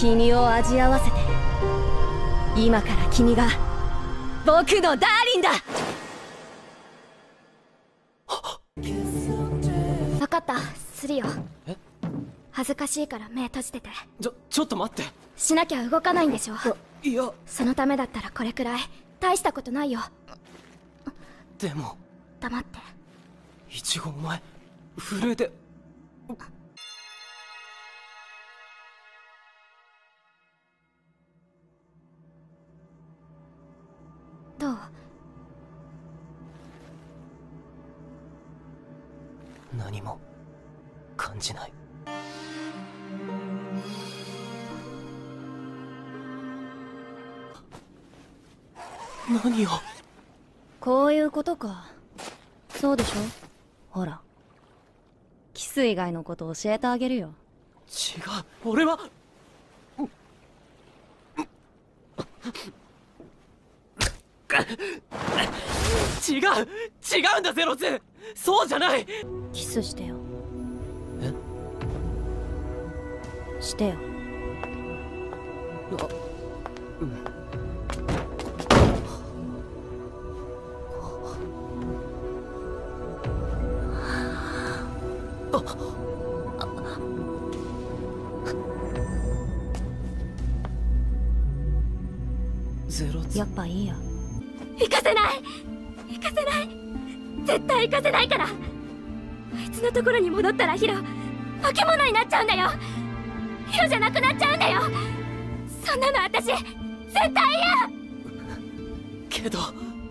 君を味わわせて。今から君が僕のダーリンだ。 分かった、するよ。 え？ 恥ずかしいから目閉じてて。 ちょっと待って。 しなきゃ動かないんでしょ。 いや、 そのためだったらこれくらい大したことないよ。 でも黙って。 イチゴお前震えて。 どう？ 何も感じない。何を。 こういうことか。そうでしょ。ほら、キス以外のこと教えてあげるよ。 違う、俺は。違うんだゼロツー。そうじゃない。 キスしてよ。 え？ してよ。 うん。ゼロツー。 やっぱいいや。 行かせない、行かせない、絶対行かせないから。あいつのところに戻ったらヒロ化け物になっちゃうんだよ。ヒロじゃなくなっちゃうんだよ。そんなの私絶対嫌。 けど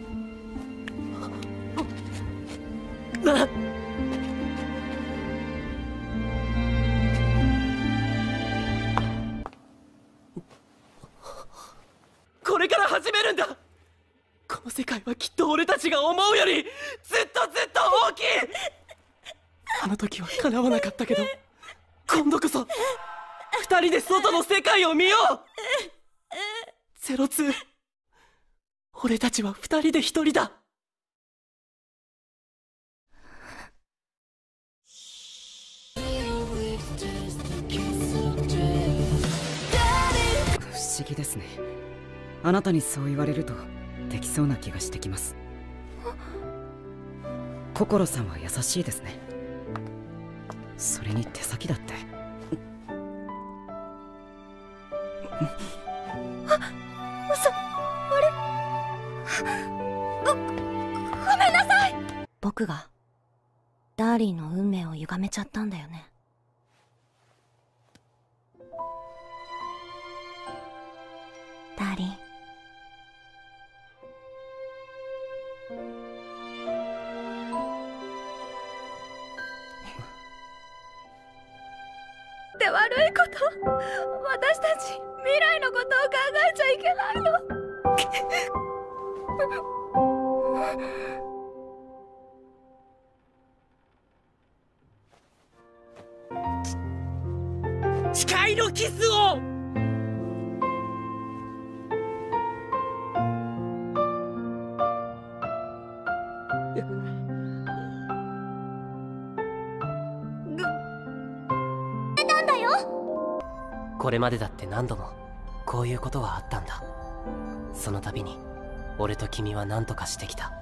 これから始めるんだ。この世界はきっと俺たちが思うよりずっと大きい。あの時は叶わなかったけど、今度こそ二人で外の世界を見よう。ゼロツー、俺たちは二人で一人だ。 不思議ですね。あなたにそう言われるとできそうな気がしてきます。心さんは優しいですね。それに手先だって。 嘘。あれ、ごめんなさい。 僕がダーリンの運命を歪めちゃったんだよね。ダーリン、 って悪いこと。私たち未来のことを考えちゃいけないの。 誓いのキスを。これまでだって何度もこういうことはあったんだ。その度に俺と君は何とかしてきた。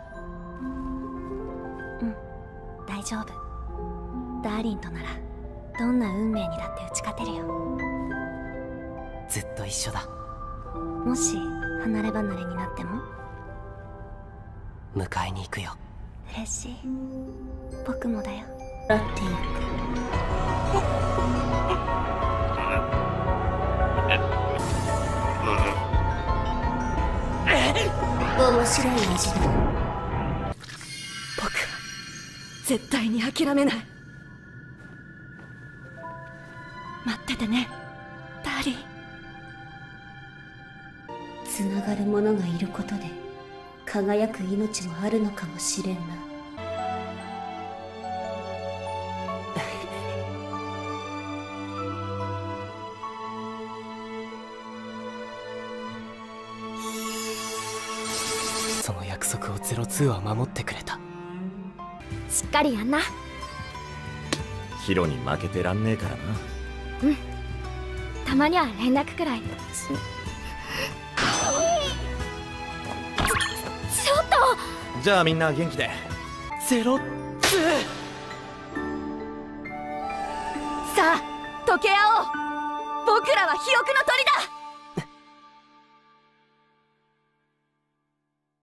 うん、大丈夫。ダーリンとならどんな運命にだって打ち勝てるよ。 ずっと一緒だ。 もし離れ離れになっても迎えに行くよ。 嬉しい。僕もだよ。ラッティ面白い味だ。 僕は絶対に諦めない。待っててね、ダーリン。 つながる者がいることで輝く命もあるのかもしれんな。 その約束をゼロツーは守ってくれた。 しっかりやんな。 ヒロに負けてらんねえからな。 うん。 たまには連絡くらい。ちょっと。 じゃあみんな元気で。 ゼロ2。 さあ溶け合おう。僕らは肥沃の鳥だ。